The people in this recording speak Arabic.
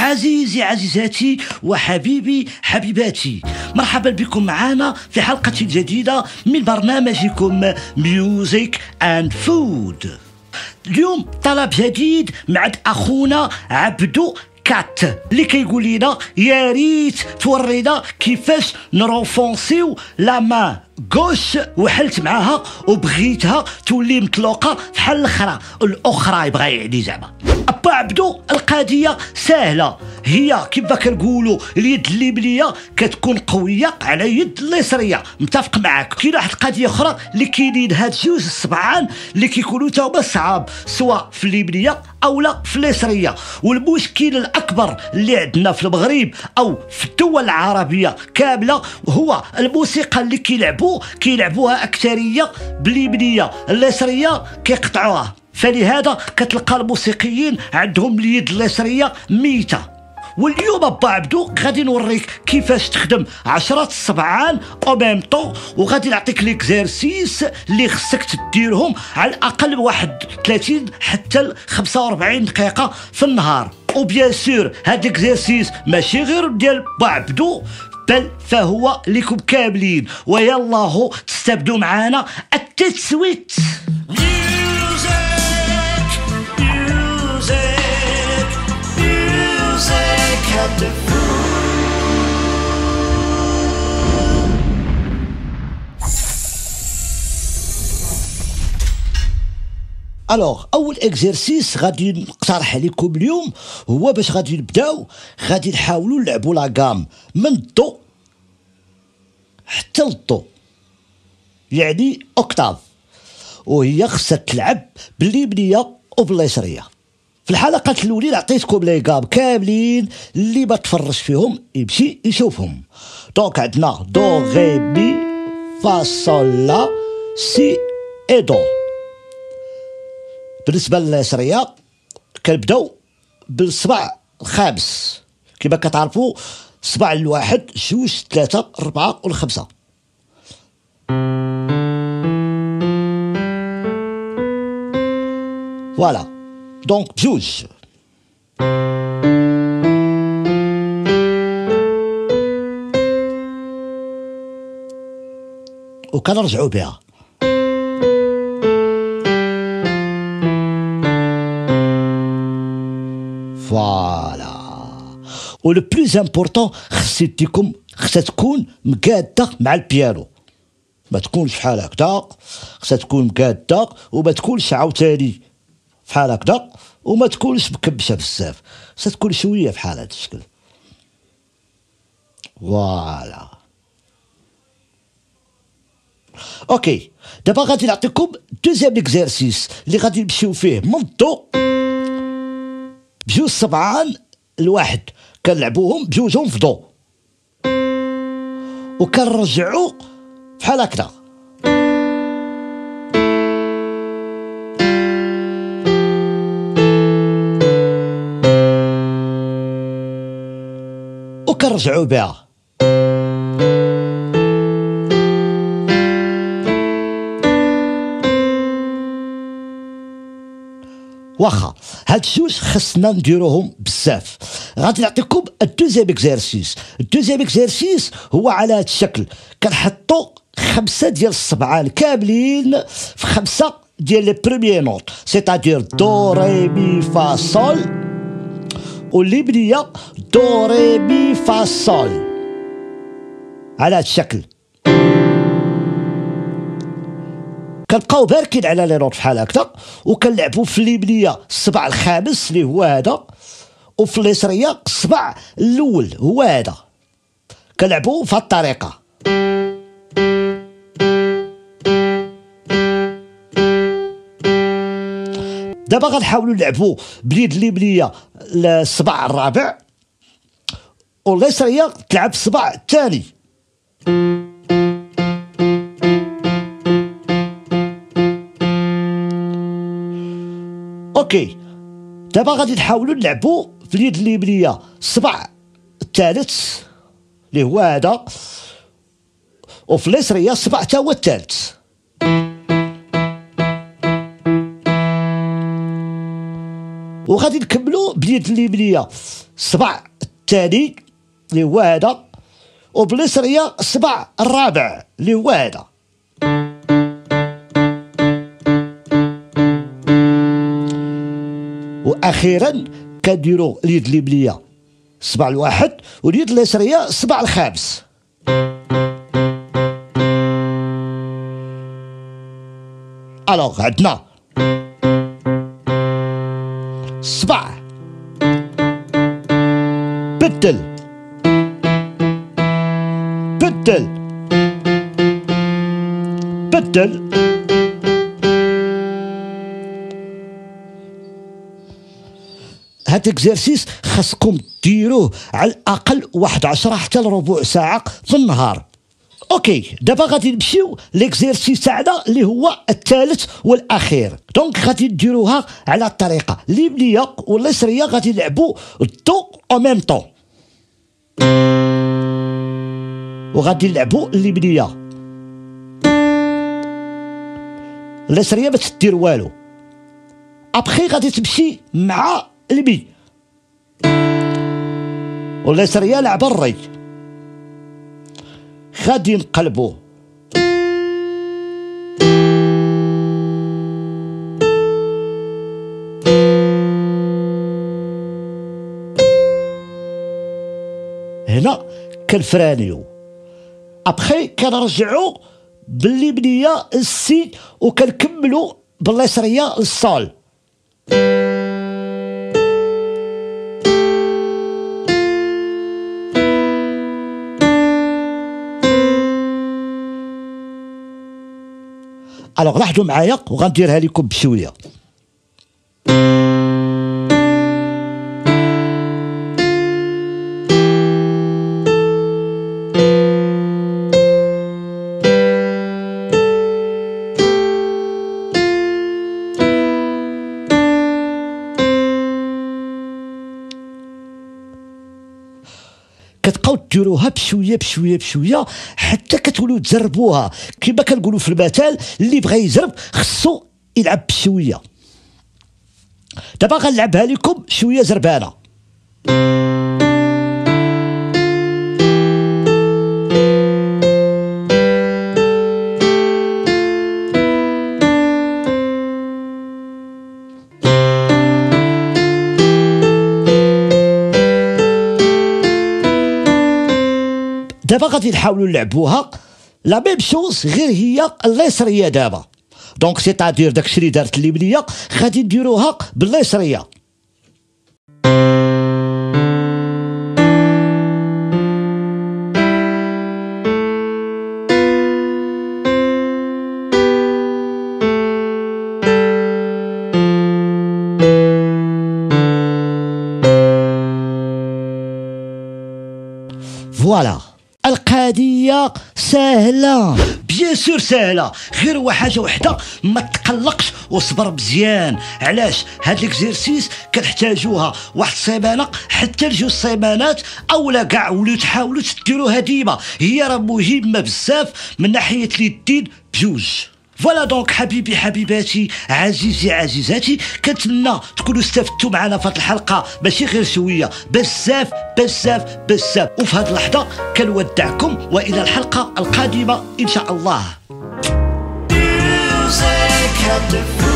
عزيزي عزيزاتي وحبيبي حبيباتي، مرحبا بكم معنا في حلقة جديدة من برنامجكم ميوزك اند فود. اليوم طلب جديد مع أخونا عبدو كات اللي كيقول لنا يا ريت تورينا كيفاش نروفونسيو لا مان غوش، وحلت معاها وبغيتها تولي مطلوقه بحال الاخرى يبغى يعني زعما. ابا عبدو القضيه سهله، هي كيف كنقولوا اليد الليبليه كتكون قويه على يد اليسريه، متفق معاك. كاين واحد القضيه اخرى اللي كاينين هاد جوج الصبعان اللي كيكونوا تا هما صعاب سواء في الليبليه او لا في اليسريه. والمشكل الاكبر اللي عندنا في المغرب او في الدول العربيه كامله هو الموسيقى اللي كيلعبوها اكثريه باليمنيه، اليسريه كيقطعوها. فلهذا كتلقى الموسيقيين عندهم اليد اليسريه ميته. واليوم ابا عبدو غادي نوريك كيفاش تخدم 10 صبعان او ميم طون، وغادي نعطيك ليكزيرسيس اللي خصك تديرهم على الاقل واحد 30 حتى ل 45 دقيقه في النهار. وبيان سور هاد ليكزيرسيس ماشي غير ديال با عبدو، بل فهو لكم كاملين، ويلا هو تستبدوا معانا التسويت. الوغ اول اكزرسيس غادي نقترح عليكم اليوم هو باش غادي نبداو، غادي نحاولوا نلعبوا لا غام من الضو حتى للضو، يعني اوكتاف، وهي خصها تلعب باليمنيه وباليسريه. في الحلقات الاولين عطيتكم لي غام كاملين، اللي ما تفرج فيهم يمشي يشوفهم. دونك عندنا دو غي مي فا صول لا سي اي دو. بالنسبه لليسريه كنبداو بالصبع الخامس كما كتعرفوا، صبع الواحد جوج ثلاثه اربعه والخمسه. فوالا دونك بجوج. وكنرجعوا بها. فوالا. ولو بلوز امبورطون خصها تكون مقاده مع البيانو، ما تكونش بحال هكذا، خصها تكون مقاده وما تكونش عاوتاني بحال هكذا، وما تكونش مكبشه بزاف، خصها تكون شويه بحال هذا الشكل. فوالا اوكي. دابا غادي نعطيكم دوزيام اكزرسيس اللي غادي نمشيو فيه من الضو بجوج صبعان الواحد، كنلعبوهم بجوجهم في ضو وكنرجعوا بحال هكذا. وكنرجعوا بها. واخا هاد الجوج خصنا نديروهم بزاف. غادي نعطيكم الدوزيام اكزرسيس هو على هاد الشكل. كنحطوا 5 ديال الصبعان كاملين في 5 ديال لي بروميير نوت، سيتادير دو ري مي فا صول، والليبنيه دو ري مي فا صول على هاد الشكل. كنبقاو باركين على لي نوت بحال هكذا، وكنلعبوا في اليمنيه الصبع الخامس اللي هو هذا، وفي اليسريه الصبع الاول هو هذا. كنلعبوا في هاد الطريقه. دابا غنحاولوا نلعبوا باليد اليمنيه الصبع الرابع، واليسريه تلعب الصبع الثاني. اوكي. دابا غادي نحاولوا نلعبوا في اليد اليمنيه الصبع الثالث اللي هو هذا، وفي اليسريه الصبع تا هو الثالث. وغادي نكملوا باليد اليمنيه الصبع الثاني اللي هو هذا، وباليسريه الصبع الرابع اللي هو هذا. واخيرا كنديروا اليد اليمنيه الصبع الواحد واليد اليسريه الصبع الخامس. الوغ عندنا الصبع بدل بدل بدل. هاد اكزرسيس خاصكم ديروه على الاقل 11 حتى لربع ساعه في النهار. اوكي دابا غادي نمشيو ليكزيرسيس تاعنا اللي هو الثالث والاخير. دونك غادي نديروها على الطريقه اليمنيه واليسريه، غادي نلعبوا الدو او ميم طون، وغادي نلعبوا اليمنيه اليسريه ما تدير والو. ابخي غادي تمشي مع المي واليسريه لعبه الري. غادي نقلبوا هنا كنفرانيو. ابخي كنرجعوا باليمنيه للسي وكنكملوا باليسريه للصول. الوغ لاحظوا معايا وغنديرها لكم بشويه. كتبقاو ديروها بشويه بشويه بشويه حتى كتولوا تزربوها. كما كنقولوا في المثال اللي بغى يزرب خصو يلعب بشويه. دابا غنلعبها لكم شويه زربانه. دابا غادي نحاولوا نلعبوها لا ميم شوز غير هي اليسريه دابا. دونك سيتادير داكشي اللي دارت اليمنيه غادي نديروها باليسريه. فوالا القضية سهلة، بيان سور سهلة، غير هو حاجة وحدة ما تقلقش وصبر مزيان. علاش؟ هاد ليكزيرسيس كنحتاجوها واحد السيمانة حتى لجوج سيمانات اولا كاع، ولو تحاولوا ديروها ديما. هي راه مهمة بزاف من ناحية اليدين بجوج. فوالا دونك حبيبي حبيباتي عزيزي عزيزاتي، كنتمنى تكونوا استفدتوا معنا في هذه الحلقه، ماشي غير شويه، بزاف بزاف بزاف. وفي هذه اللحظه كنودعكم والى الحلقه القادمه ان شاء الله.